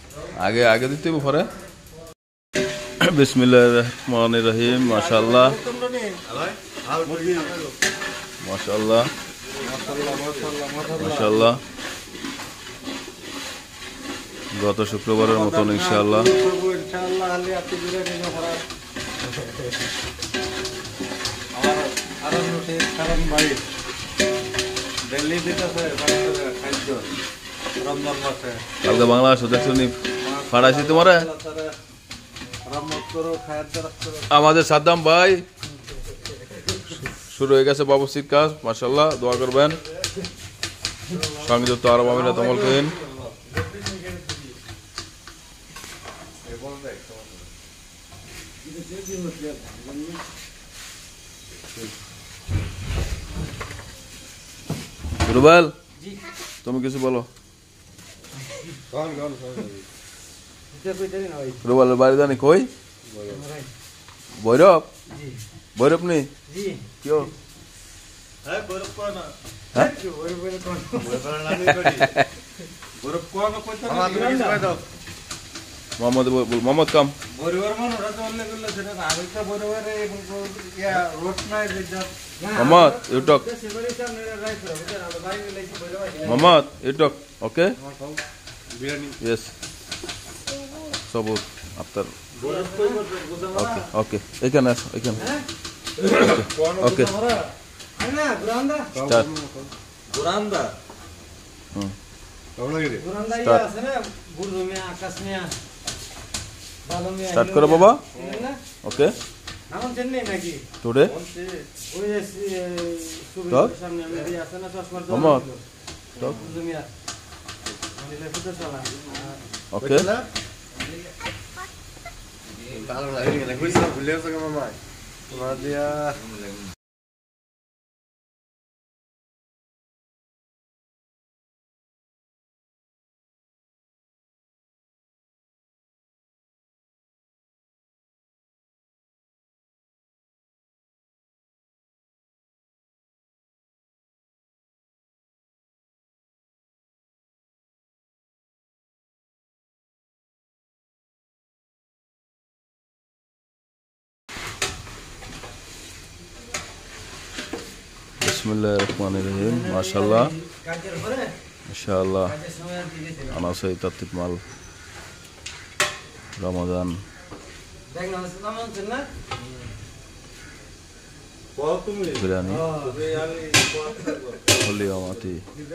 আগে আগে দিতে পরে বিসমিল্লাহির রহমানির রহিম মাশাআল্লাহ মাশাআল্লাহ মাশাআল্লাহ গত শুক্রবারের মতন ইনশাআল্লাহ কালকে বাংলাদেশ দেখছো নি ফাড়াইছি তোমারে আমাদের সাদ্দাম ভাই শুরু হয়ে গেছে বাবুসির কাজ মাশাআল্লাহ দোয়া করবেন সংযুক্ত আরব আমিরাত আমলকারীন রুবেল তুমি কিছু বলো রুবেলের বাড়ি জানি কই ভৈরব ভৈরব নেই কেউ মোহাম্মদ কাম মোহাম্মদ ইউটক মোহাম্মদ ইউটক ওকে ইয়েস সবুজ আপনার ওকে ওকে এখানে আসো এখানে ওকে স্টার্ট করো বাবা ওকে টুডে মোহাম্মদ ওকে ভালো লাগে না কইছ ভুলে গেছো মামা তোমার দিয়া बिस्मिल्लाहिर्रहमानिर्रहीम माशाल्लाह इंशाअल्लाह अना सही तरतीब माल Ramzan biryani होलियामाती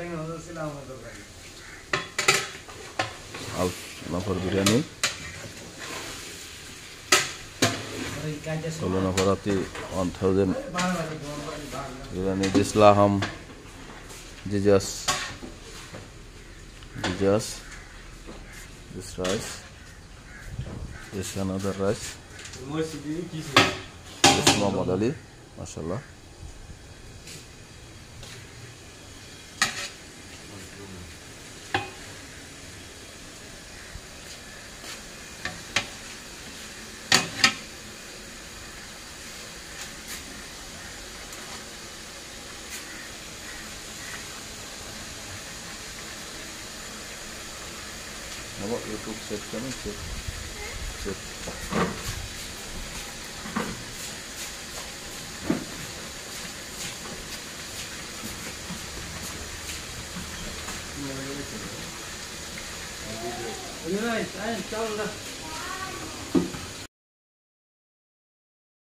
अल्फ नफर biryani 16 नफराती 1000 biryani this laham jijas this rice this another rice this Muhammad Ali mashallah Nama YouTube set kami set. Ini lah, saya tahu lah.